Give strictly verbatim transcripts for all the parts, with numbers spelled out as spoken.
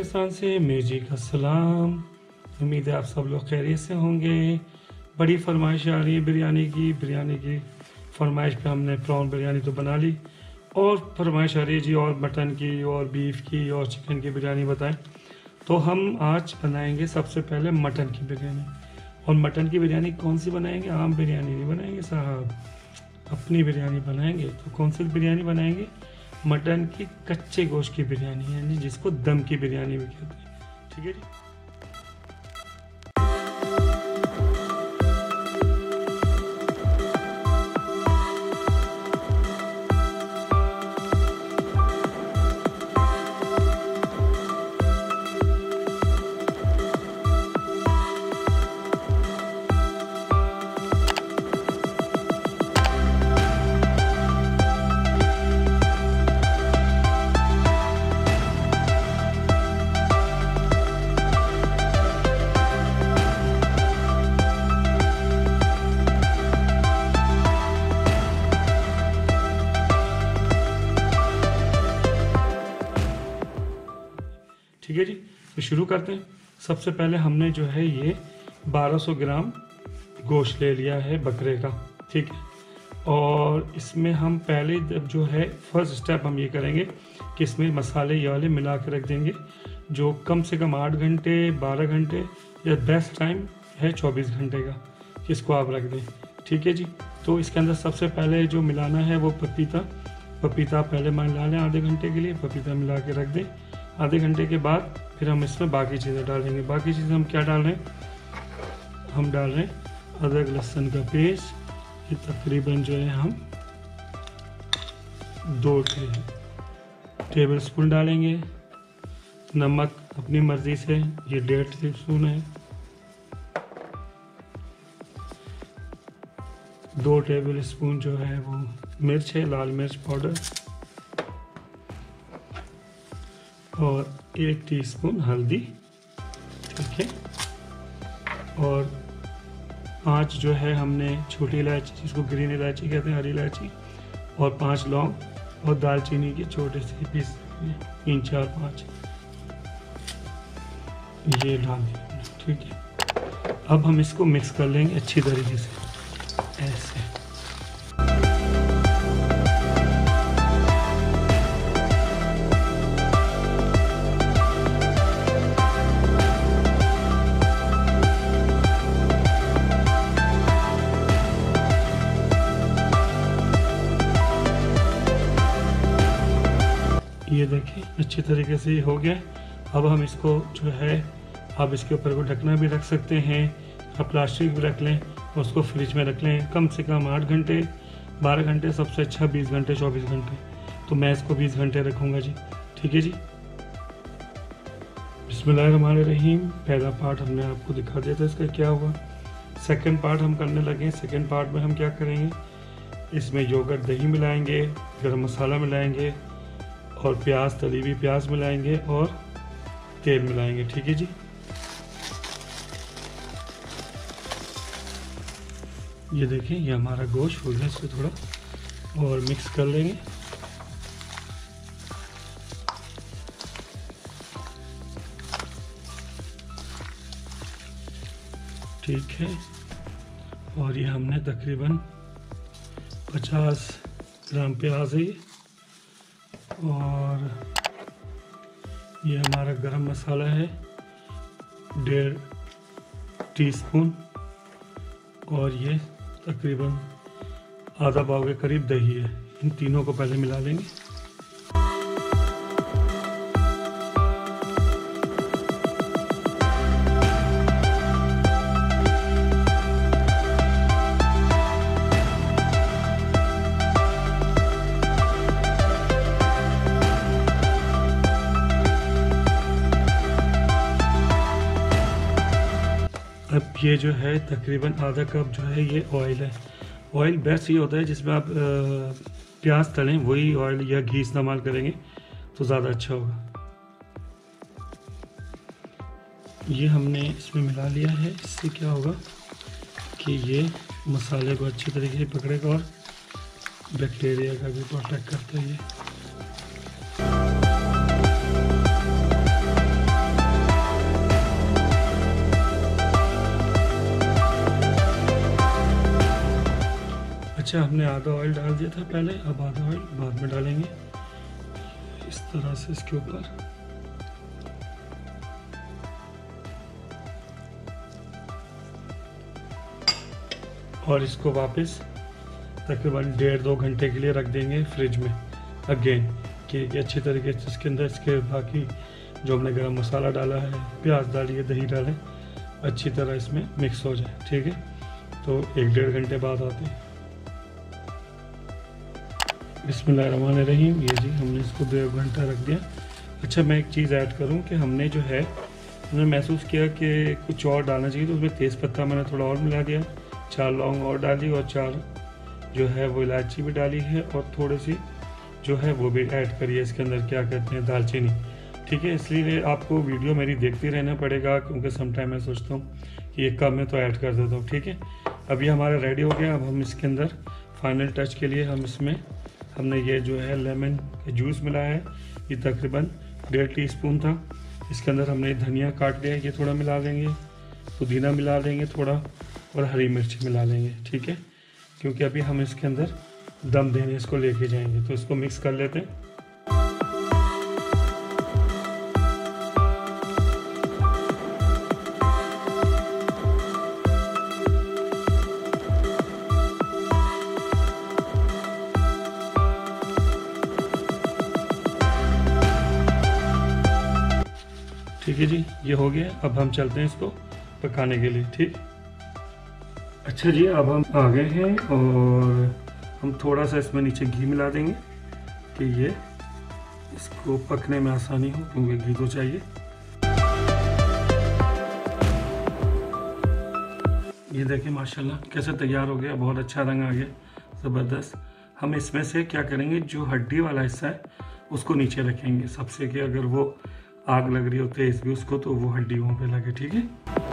पाकिस्तान से म्यूजिक अस्सलाम। उम्मीद है आप सब लोग खैरियत से होंगे। बड़ी फरमाइश आ रही है बिरयानी की बिरयानी की फरमाइश पे हमने प्रॉन बिरयानी तो बना ली, और फरमाइश आ रही है जी और मटन की और बीफ की और चिकन की बिरयानी बताएं। तो हम आज बनाएंगे सबसे पहले मटन की बिरयानी। और मटन की बिरयानी कौन सी बनाएंगे? आम बिरयानी नहीं बनाएंगे साहब, अपनी बिरयानी बनाएंगे। तो कौन सी बिरयानी बनाएंगे? मटन की कच्चे गोश्त की बिरयानी, यानी जिसको दम की बिरयानी भी कहते हैं। ठीक है जी। ठीक है जी, तो शुरू करते हैं। सबसे पहले हमने जो है ये बारह सौ ग्राम गोश्त ले लिया है बकरे का। ठीक है, और इसमें हम पहले जो है फर्स्ट स्टेप हम ये करेंगे कि इसमें मसाले ये वाले मिला के रख देंगे, जो कम से कम आठ घंटे बारह घंटे या बेस्ट टाइम है चौबीस घंटे का, इसको आप रख दें। ठीक है जी। तो इसके अंदर सबसे पहले जो मिलाना है वो पपीता पपीता पहले मिला लें आधे घंटे के लिए, पपीता मिला के रख दें। आधे घंटे के बाद फिर हम इसमें बाकी चीज़ें डालेंगे। बाकी चीज़ें हम क्या डाल रहे हैं? हम डाल रहे हैं अदरक लहसुन का पेस्ट, ये तकरीबन जो है हम दो टेबल स्पून डालेंगे। नमक अपनी मर्ज़ी से, ये डेढ़ टेबल स्पून है। दो टेबल स्पून जो है वो मिर्च है, लाल मिर्च पाउडर, और एक टीस्पून हल्दी। ठीक है, और पांच जो है हमने छोटी इलायची, जिसको ग्रीन इलायची कहते हैं, हरी इलायची, और पांच लौंग और दालचीनी के छोटे से पीस, तीन चार पाँच ये डाल दिए। ठीक है, अब हम इसको मिक्स कर लेंगे अच्छी तरीके से ऐसे। ये देखिए अच्छी तरीके से ये हो गया। अब हम इसको जो है, आप इसके ऊपर को ढकना भी रख सकते हैं, आप प्लास्टिक भी रख लें, उसको फ्रिज में रख लें कम से कम आठ घंटे बारह घंटे, सबसे अच्छा बीस घंटे चौबीस घंटे। तो मैं इसको बीस घंटे रखूँगा जी। ठीक है जी। बिस्मिल्लाहिर्रहमानिर्रहीम। पहला पार्ट हमने आपको दिखा दिया था इसका क्या हुआ। सेकेंड पार्ट हम करने लगे। सेकेंड पार्ट में हम क्या करेंगे? इसमें योगर्ट दही मिलाएंगे, गरम मसाला मिलाएंगे, और प्याज, तली हुई प्याज मिलाएंगे, और तेल मिलाएंगे। ठीक है जी। ये देखें, ये हमारा गोश्त हो गया, इसको थोड़ा और मिक्स कर लेंगे। ठीक है, और ये हमने तकरीबन पचास ग्राम प्याज है, और ये हमारा गरम मसाला है डेढ़ टीस्पून, और ये तकरीबन आधा पाव के करीब दही है। इन तीनों को पहले मिला लेंगे। अब ये जो है तकरीबन आधा कप जो है ये ऑयल है। ऑयल बेस्ट ये होता है जिसमें आप प्याज तलें, वही ऑयल या घी इस्तेमाल करेंगे तो ज़्यादा अच्छा होगा। ये हमने इसमें मिला लिया है। इससे क्या होगा कि ये मसाले को अच्छी तरीके से पकड़ेगा और बैक्टीरिया का भी प्रोटेक्ट करता है ये। अच्छा, हमने आधा ऑयल डाल दिया था पहले, अब आधा ऑयल बाद में डालेंगे इस तरह से इसके ऊपर। और इसको वापस तकरीबन डेढ़ दो घंटे के लिए रख देंगे फ्रिज में अगेन, कि अच्छी तरीके से इसके अंदर इसके बाकी जो हमने गरम मसाला डाला है, प्याज डालिए, दही डालें, अच्छी तरह इसमें मिक्स हो जाए। ठीक है, तो एक डेढ़ घंटे बाद आते हैं। बिस्मिल्लाहिर्रहमानिर्रहीम। ये जी हमने इसको डेढ़ घंटा रख दिया। अच्छा, मैं एक चीज़ ऐड करूं कि हमने जो है हमने महसूस किया कि कुछ और डालना चाहिए, तो उसमें तेज़पत्ता मैंने थोड़ा और मिला दिया, चार लौंग और डाली और चार जो है वो इलायची भी डाली है, और थोड़ी सी जो है वो भी ऐड करिए इसके अंदर, क्या कहते हैं, दालचीनी। ठीक है, इसलिए आपको वीडियो मेरी देखते रहना पड़ेगा, क्योंकि समटाइम मैं सोचता हूँ कि ये कम है तो ऐड कर देता हूँ। ठीक है, अब ये हमारा रेडी हो गया। अब हम इसके अंदर फाइनल टच के लिए हम इसमें हमने ये जो है लेमन का जूस मिलाया है, ये तकरीबन डेढ़ टी स्पून था। इसके अंदर हमने धनिया काट लिया, ये थोड़ा मिला देंगे, पुदीना मिला देंगे थोड़ा, और हरी मिर्च मिला लेंगे। ठीक है, क्योंकि अभी हम इसके अंदर दम देने इसको लेके जाएंगे, तो इसको मिक्स कर लेते हैं। ठीक है जी, ये हो गया। अब हम चलते हैं इसको पकाने के लिए। ठीक, अच्छा जी, अब हम आ गए हैं और हम थोड़ा सा इसमें नीचे घी मिला देंगे कि ये इसको पकने में आसानी हो, क्योंकि घी तो चाहिए। ये देखिए माशाल्लाह कैसे तैयार हो गया, बहुत अच्छा रंग आ गया, ज़बरदस्त। हम इसमें से क्या करेंगे, जो हड्डी वाला हिस्सा है उसको नीचे रखेंगे सबसे, कि अगर वो आग लग रही हो तेज भी उसको, तो वो हड्डी वहाँ पे लगे। ठीक है,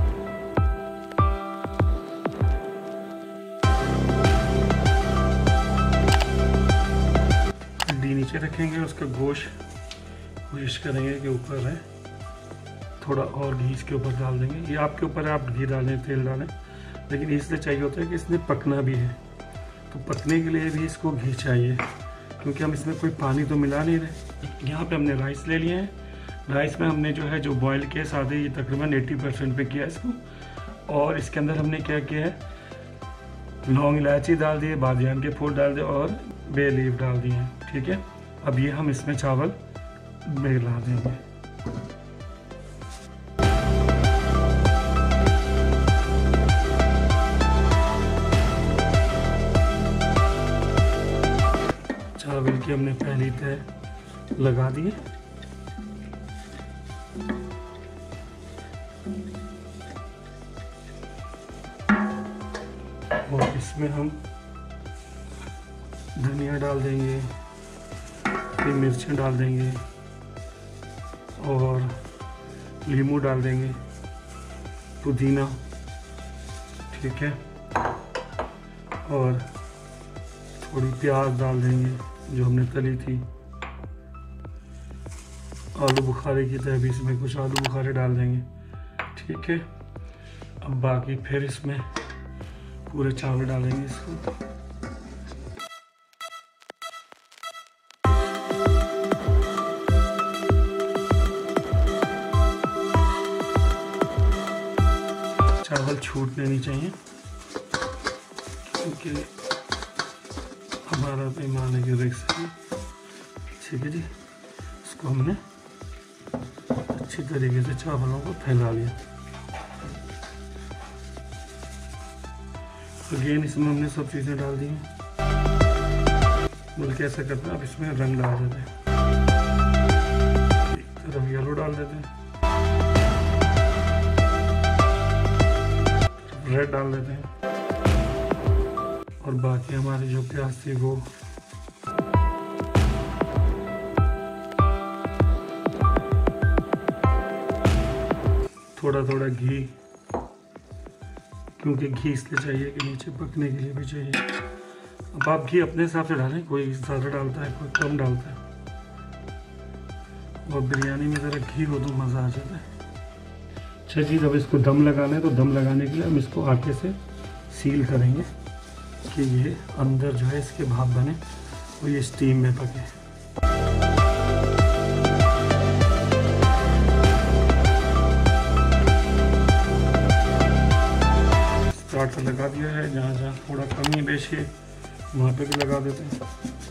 हड्डी नीचे रखेंगे, उसका गोश्त कोशिश करेंगे कि ऊपर है, थोड़ा और घी इसके ऊपर डाल देंगे। ये आपके ऊपर है, आप घी डालें तेल डालें, लेकिन इसलिए चाहिए होता है कि इसने पकना भी है, तो पकने के लिए भी इसको घी चाहिए, क्योंकि हम इसमें कोई पानी तो मिला नहीं रहे। यहाँ पे हमने राइस ले लिए हैं, राइस में हमने जो है जो बॉयल किया सादे, ये तकरीबन अस्सी परसेंट पे किया इसको, और इसके अंदर हमने क्या किया है, लौंग इलायची डाल दिए, बादियान के फूल डाल दिए और बे लीफ डाल दिए हैं। ठीक है, अब ये हम इसमें चावल मिला देंगे। चावल की हमने पहली तय लगा दी है, और इसमें हम धनिया डाल देंगे, फिर मिर्चें डाल देंगे, और नींबू डाल देंगे, पुदीना। ठीक है, और थोड़ी प्याज डाल देंगे जो हमने तली थी, आलू बुखारे की तरह भी इसमें कुछ आलू बुखारे डाल देंगे। ठीक है, अब बाकी फिर इसमें पूरे चावल डालेंगे इसको। चावल छूटने नहीं चाहिए, क्योंकि हमारा पैमाने की रिस्क है। ठीक है जी, इसको हमने अच्छी तरीके से चावलों को फैला लिया। अगेन इसमें हमने सब चीज़ें डाल दी हैं, बल्कि ऐसा करते हैं, अब इसमें रंग डाल देते हैं, एक तरफ येलो डाल देते हैं, रेड डाल देते हैं, और बाकी हमारी जो प्याज थी वो थोड़ा थोड़ा घी, क्योंकि घी इसलिए चाहिए कि नीचे पकने के लिए भी चाहिए। अब आप घी अपने हिसाब से डालें, कोई ज़्यादा डालता है कोई कम डालता है, और बिरयानी में ज़रा घी हो तो मज़ा आ जाता है। अच्छा जी, जब इसको दम लगाना है तो दम लगाने के लिए हम इसको आटे से सील करेंगे, कि ये अंदर जो है इसके भाप बने और ये स्टीम में पके। स्टार्टर लगा दिया है, जहाँ जहाँ थोड़ा कमी बेशी है वहाँ पे भी लगा देते हैं।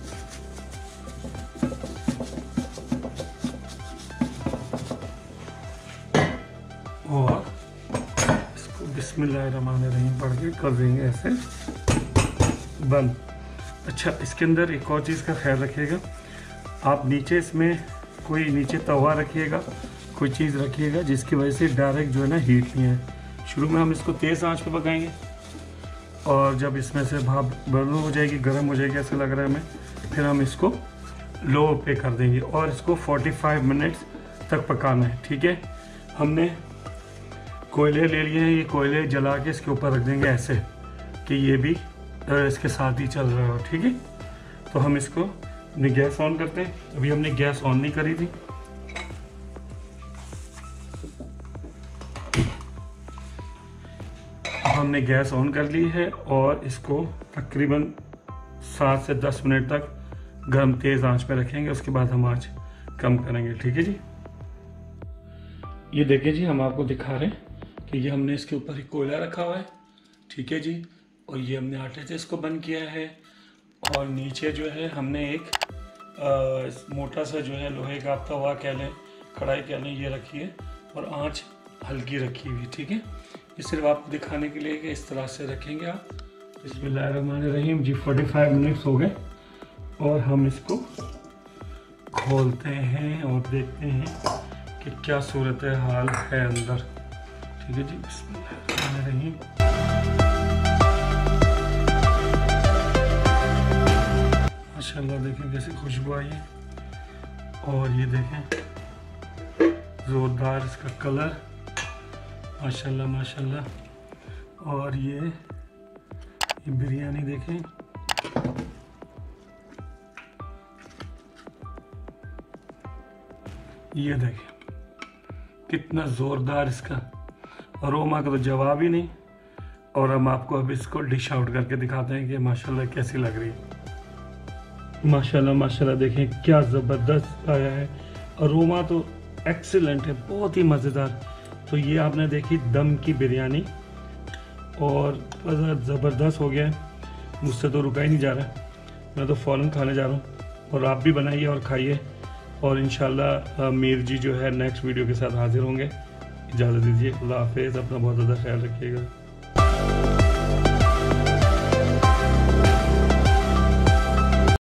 और इसको बिस्मिल्लाहिर्रहमानिर्रहीम पढ़ के कर देंगे ऐसे बंद। अच्छा, इसके अंदर एक और चीज़ का ख्याल रखिएगा, आप नीचे इसमें कोई नीचे तवा रखिएगा, कोई चीज़ रखिएगा जिसकी वजह से डायरेक्ट जो है ना हीट नहीं है। शुरू में हम इसको तेज़ आंच पे पकाएंगे और जब इसमें से भाप बर्न हो जाएगी, गर्म हो जाएगी ऐसा लग रहा है हमें, फिर हम इसको लो पे कर देंगे और इसको पैंतालीस मिनट्स तक पकाना है। ठीक है, हमने कोयले ले लिए हैं, ये कोयले जला के इसके ऊपर रख देंगे ऐसे कि ये भी इसके साथ ही चल रहा हो। ठीक है, तो हम इसको गैस ऑन करते हैं। अभी हमने गैस ऑन नहीं करी थी। हमने गैस ऑन कर ली है और इसको तकरीबन सात से दस मिनट तक गर्म तेज़ आंच पे रखेंगे, उसके बाद हम आंच कम करेंगे। ठीक है जी, ये देखिए जी, हम आपको दिखा रहे हैं कि ये हमने इसके ऊपर एक कोयला रखा हुआ है। ठीक है जी, और ये हमने आटे से इसको बंद किया है और नीचे जो है हमने एक आ, मोटा सा जो है लोहे का तवा कह लें, कढ़ाई कह लें, ये रखी है और आंच हल्की रखी हुई। ठीक है, ये सिर्फ आपको दिखाने के लिए कि इस तरह से रखेंगे आप। बिस्मिल्लाहिर्रहमानिर्रहीम जी, पैंतालीस मिनट्स हो गए और हम इसको खोलते हैं और देखते हैं कि क्या सूरत हाल है अंदर। ठीक है जी, बिस्मिल्लाहिर्रहमानिर्रहीम। माशाल्लाह देखें कैसी खुशबू आई है और ये देखें ज़ोरदार इसका कलर, माशाल्लाह माशाल्लाह। और ये ये बिरयानी देखें, ये देखें कितना ज़ोरदार इसका अरोमा का तो जवाब ही नहीं। और हम आपको अब इसको डिश आउट करके दिखाते हैं कि माशाल्लाह कैसी लग रही है। माशाल्लाह माशाल्लाह देखें क्या ज़बरदस्त आया है, अरोमा तो एक्सीलेंट है, बहुत ही मज़ेदार। तो ये आपने देखी दम की बिरयानी और ज़बरदस्त हो गया है, मुझसे तो रुका ही नहीं जा रहा, मैं तो फ़ौरन खाने जा रहा हूँ। और आप भी बनाइए और खाइए और इंशाल्लाह मीर जी जो है नेक्स्ट वीडियो के साथ हाजिर होंगे। इजाज़त दीजिए, अल्लाह हाफ़िज़, अपना बहुत ज़्यादा ख्याल रखिएगा।